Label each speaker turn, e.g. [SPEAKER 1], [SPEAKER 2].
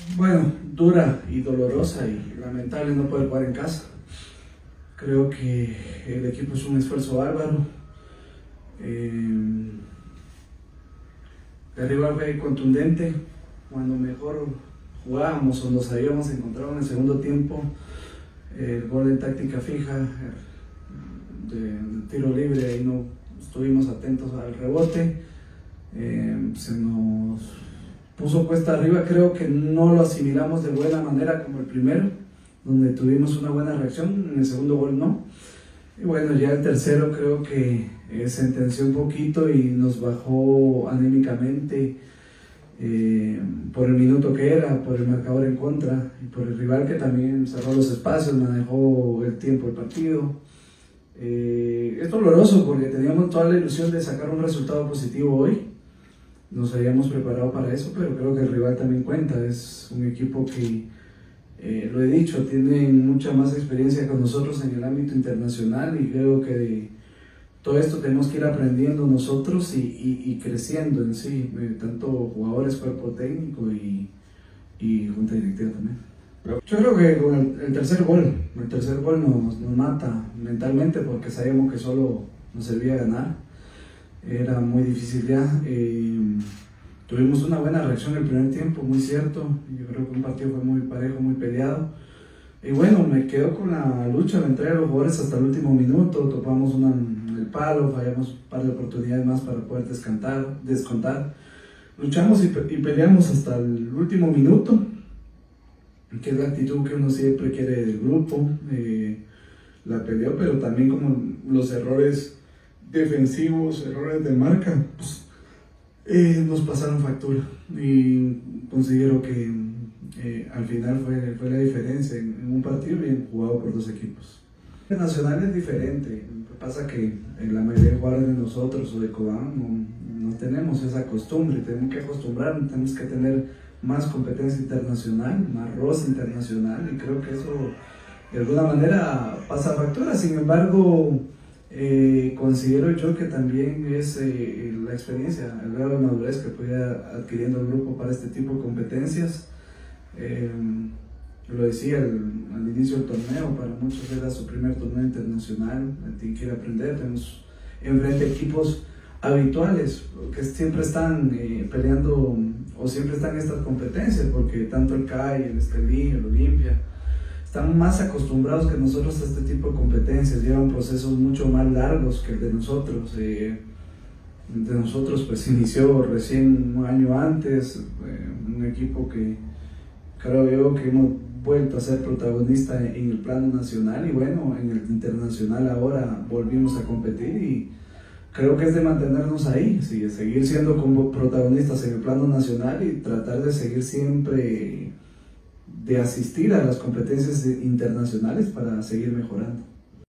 [SPEAKER 1] Bueno, dura y dolorosa y lamentable no poder jugar en casa. Creo que el equipo es un esfuerzo bárbaro. El rival fue contundente. Cuando mejor jugábamos o nos habíamos encontrado en el segundo tiempo, el gol en táctica fija, de tiro libre, ahí no estuvimos atentos al rebote. Se nos puso cuesta arriba, creo que no lo asimilamos de buena manera como el primero, donde tuvimos una buena reacción, en el segundo gol no. Y bueno, ya el tercero creo que sentenció un poquito y nos bajó anímicamente por el minuto que era, por el marcador en contra y por el rival que también cerró los espacios, manejó el tiempo del partido. Es doloroso porque teníamos toda la ilusión de sacar un resultado positivo hoy. Nos habíamos preparado para eso, pero creo que el rival también cuenta. Es un equipo que, lo he dicho, tiene mucha más experiencia con nosotros en el ámbito internacional y creo que de todo esto tenemos que ir aprendiendo nosotros y creciendo en sí, tanto jugadores, cuerpo técnico y junta directiva también. Yo creo que con el tercer gol nos mata mentalmente porque sabíamos que solo nos servía ganar. Era muy difícil ya. Tuvimos una buena reacción el primer tiempo, muy cierto. Yo creo que un partido fue muy parejo, muy peleado. Y bueno, me quedo con la lucha, la entrega de los jugadores hasta el último minuto. Topamos una en el palo, fallamos un par de oportunidades más para poder descontar. Luchamos y peleamos hasta el último minuto, que es la actitud que uno siempre quiere del grupo. La peleó, pero también como los errores defensivos, errores de marca, pues, nos pasaron factura y considero que al final fue la diferencia en un partido bien jugado por dos equipos. El Nacional es diferente, pasa que en la mayoría de jugadores de nosotros o de Cobán no tenemos esa costumbre, tenemos que acostumbrarnos, tenemos que tener más competencia internacional, más roce internacional y creo que eso de alguna manera pasa factura. Sin embargo, considero yo que también es la experiencia, el grado de madurez que puede ir adquiriendo el grupo para este tipo de competencias. Lo decía al inicio del torneo, para muchos era su primer torneo internacional, tienen que ir a aprender, tenemos enfrente equipos habituales que siempre están peleando o siempre están en estas competencias, porque tanto el CAI, el Estelí, el Olimpia están más acostumbrados que nosotros a este tipo de competencias, llevan procesos mucho más largos que el de nosotros. De nosotros pues inició recién un año antes, un equipo que creo yo que hemos vuelto a ser protagonista en el plano nacional y bueno, en el internacional ahora volvimos a competir y creo que es de mantenernos ahí, sí, de seguir siendo como protagonistas en el plano nacional y tratar de seguir siempre de asistir a las competencias internacionales para seguir mejorando.